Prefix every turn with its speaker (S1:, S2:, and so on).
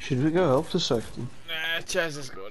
S1: Should we go help the second?
S2: Nah, Chaz is good.